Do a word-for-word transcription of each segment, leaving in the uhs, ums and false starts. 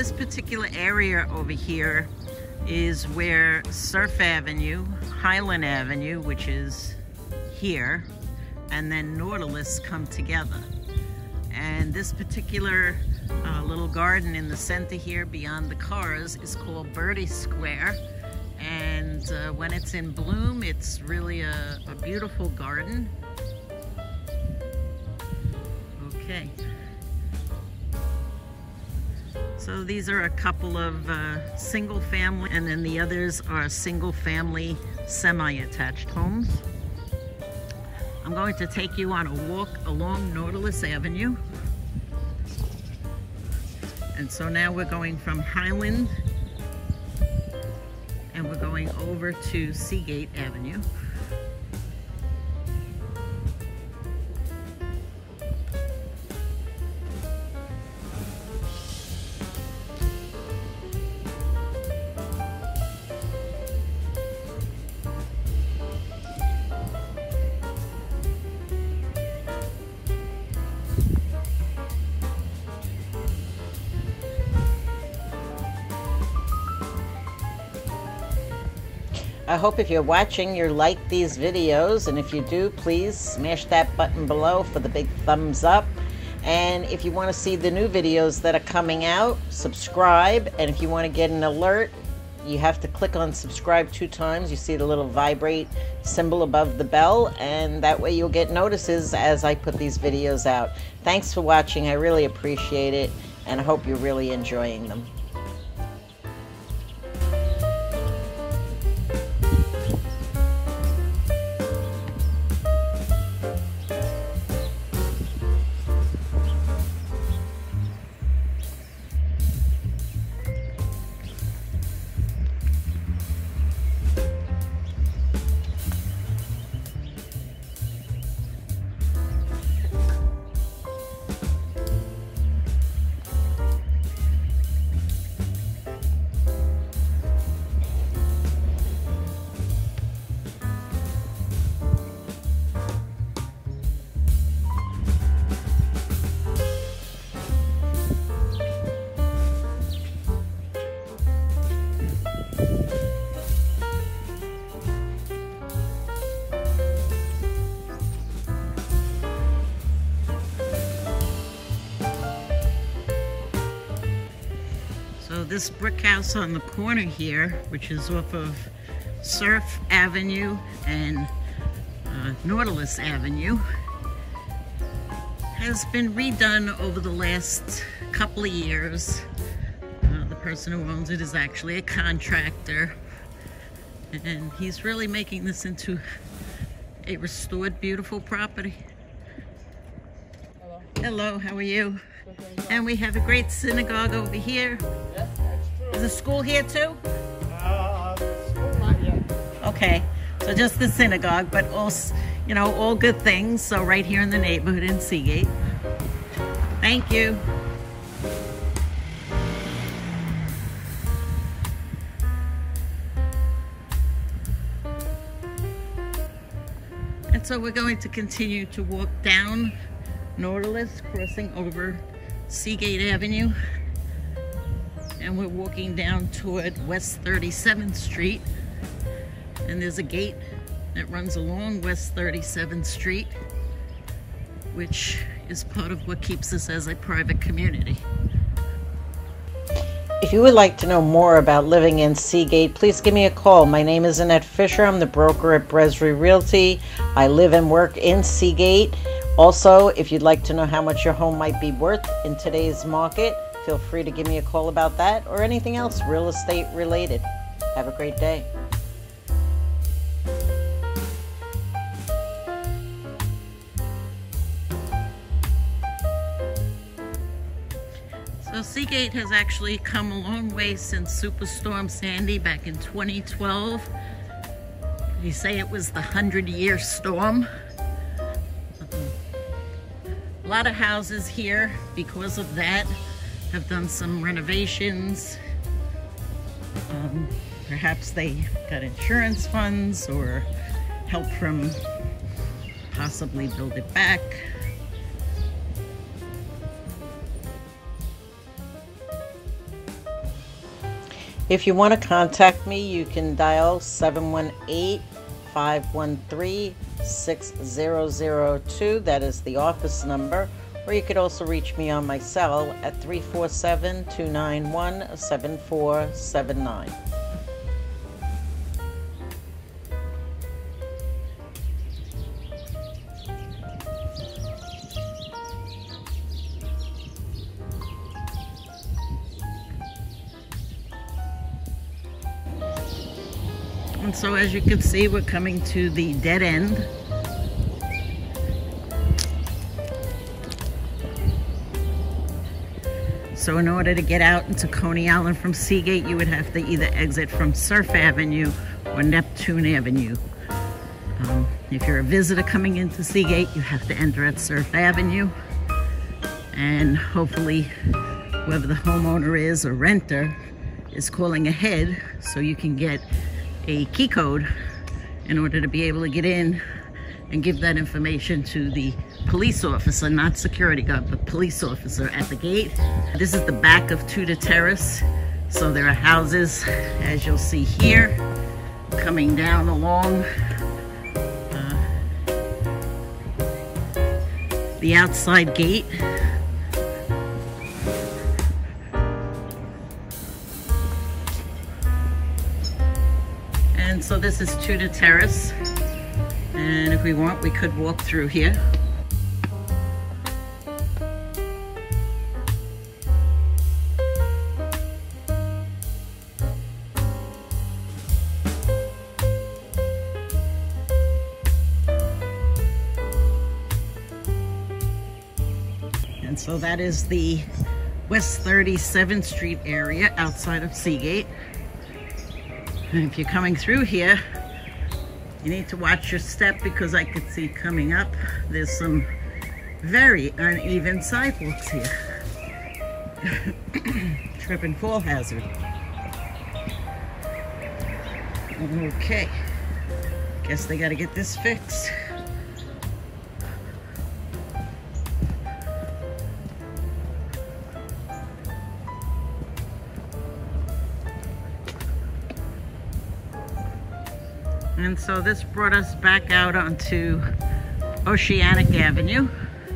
This particular area over here is where Surf Avenue, Highland Avenue, which is here, and then Nautilus come together. And this particular uh, little garden in the center here beyond the cars is called Birdie Square. And uh, when it's in bloom, it's really a, a beautiful garden. Okay. So these are a couple of uh, single family, and then the others are single family semi-attached homes. I'm going to take you on a walk along Nautilus Avenue. And so now we're going from Highland and we're going over to Seagate Avenue. I hope if you're watching, you like these videos, and if you do, please smash that button below for the big thumbs up. And if you want to see the new videos that are coming out, subscribe. And if you want to get an alert, you have to click on subscribe two times. You see the little vibrate symbol above the bell, and that way you'll get notices as I put these videos out. Thanks for watching. I really appreciate it, and I hope you're really enjoying them. This brick house on the corner here, which is off of Surf Avenue and uh, Nautilus Avenue, has been redone over the last couple of years. Uh, the person who owns it is actually a contractor, and he's really making this into a restored, beautiful property. Hello. Hello, how are you? And we have a great synagogue over here. Yes, that's true. Is the school here too? Uh, school not yet. Okay, so just the synagogue, but all, you know, all good things. So right here in the neighborhood in Seagate. Thank you. And so we're going to continue to walk down Nautilus, crossing over Seagate Avenue, and we're walking down toward West thirty-seventh Street, and there's a gate that runs along West thirty-seventh Street, which is part of what keeps us as a private community. If you would like to know more about living in Seagate, please give me a call. My name is Annette Fisher. I'm the broker at Bresry Realty. I live and work in Seagate. Also, if you'd like to know how much your home might be worth in today's market, feel free to give me a call about that or anything else real estate related. Have a great day. So Seagate has actually come a long way since Superstorm Sandy back in twenty twelve. They say it was the hundred-year storm. A lot of houses here, because of that, have done some renovations. Um, perhaps they got insurance funds or help from possibly build it back. If you want to contact me, you can dial seven one eight, five one three, six zero zero two. That is the office number. Or you could also reach me on my cell at three four seven, two nine one, seven four seven nine. And so as you can see, we're coming to the dead end. So in order to get out into Coney Island from Seagate, you would have to either exit from Surf Avenue or Neptune Avenue. Um, if you're a visitor coming into Seagate, you have to enter at Surf Avenue. And hopefully whoever the homeowner is or renter is calling ahead so you can get a key code in order to be able to get in and give that information to the police officer, not security guard, but police officer at the gate. This is the back of Tudor Terrace. So there are houses, as you'll see here, coming down along uh, the outside gate. And so this is Tudor Terrace. And if we want, we could walk through here. And so that is the West thirty-seventh Street area outside of Seagate. And if you're coming through here, you need to watch your step because I could see coming up, there's some very uneven sidewalks here. Trip and fall hazard. Okay, guess they gotta get this fixed. And so this brought us back out onto Oceanic Avenue.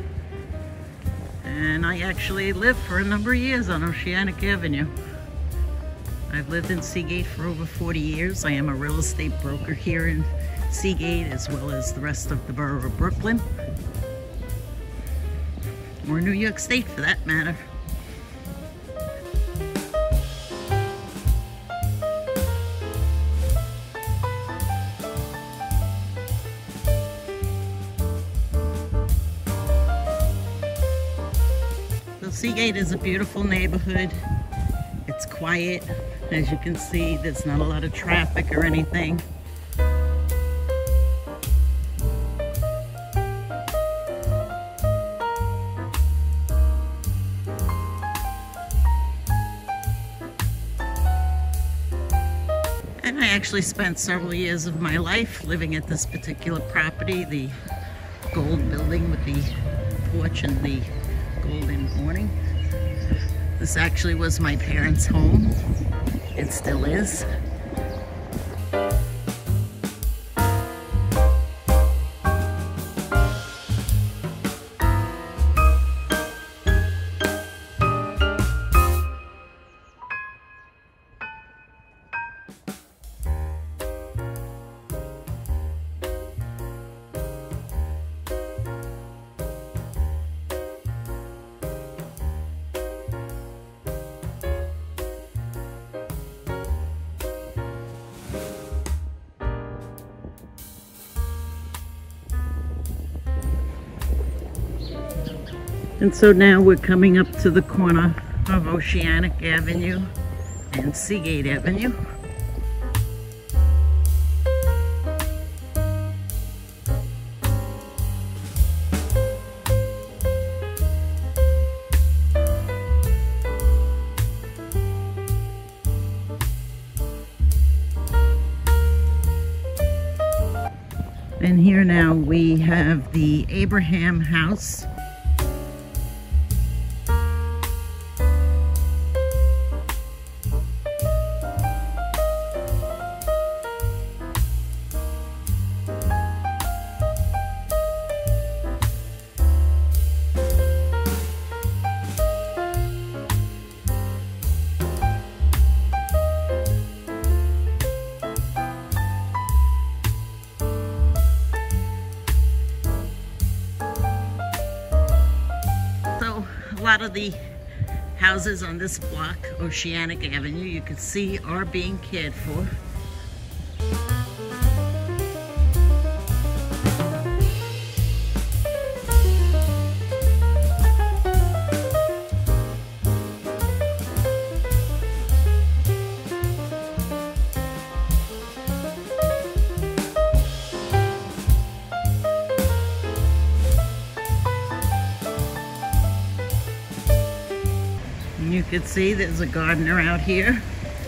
And I actually lived for a number of years on Oceanic Avenue. I've lived in Seagate for over forty years. I am a real estate broker here in Seagate as well as the rest of the borough of Brooklyn. Or New York State for that matter. Seagate is a beautiful neighborhood. It's quiet. As you can see, there's not a lot of traffic or anything. And I actually spent several years of my life living at this particular property, the gold building with the porch and the golden awning. This actually was my parents' home. It still is. And so now we're coming up to the corner of Oceanic Avenue and Seagate Avenue. And here now we have the Abraham House. lot of the houses on this block, Oceanic Avenue, you can see are being cared for. You can see there's a gardener out here.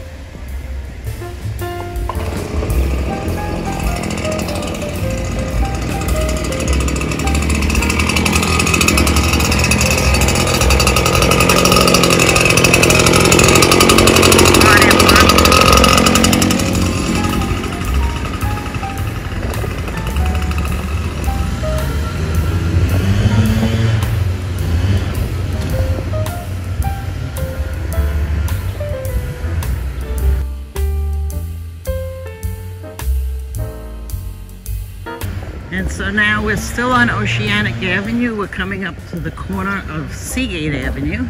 And so now we're still on Oceanic Avenue. We're coming up to the corner of Seagate Avenue.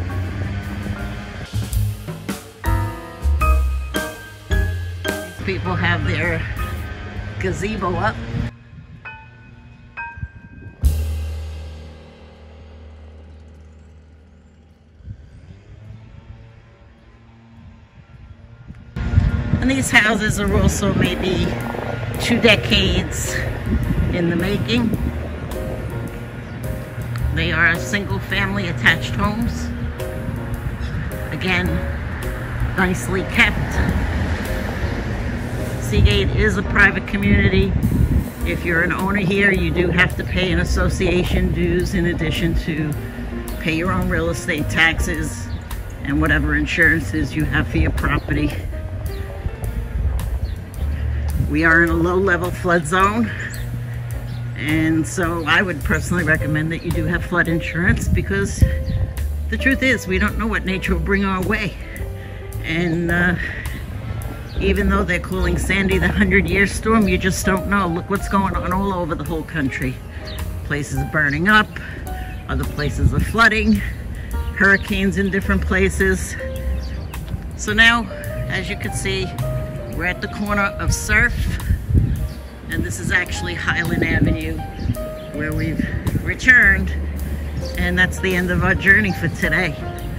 These people have their gazebo up. And these houses are also maybe two decades in the making. They are single family attached homes. Again, nicely kept. Seagate is a private community. If you're an owner here, you do have to pay an association dues in addition to pay your own real estate taxes and whatever insurances you have for your property. We are in a low-level flood zone. And so I would personally recommend that you do have flood insurance, because the truth is we don't know what nature will bring our way. And uh, even though they're calling Sandy the hundred-year storm, you just don't know. Look what's going on all over the whole country. Places are burning up, other places are flooding, hurricanes in different places. So now, as you can see, we're at the corner of Surf. And this is actually Highland Avenue, where we've returned. And that's the end of our journey for today.